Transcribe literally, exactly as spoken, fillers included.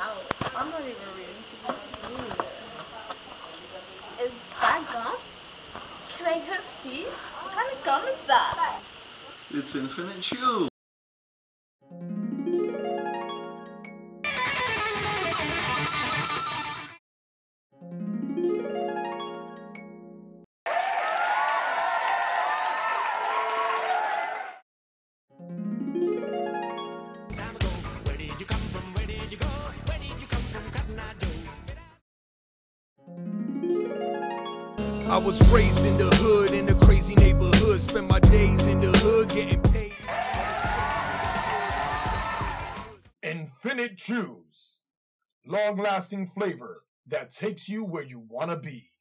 house. I'm not even reading to be either. Is that gum? Can I get a piece? What kind of gum is that? It's Infinite Chew. I was raised in the hood, in a crazy neighborhood. Spent my days in the hood getting paid. Infinite Chews. Long-lasting flavor that takes you where you want to be.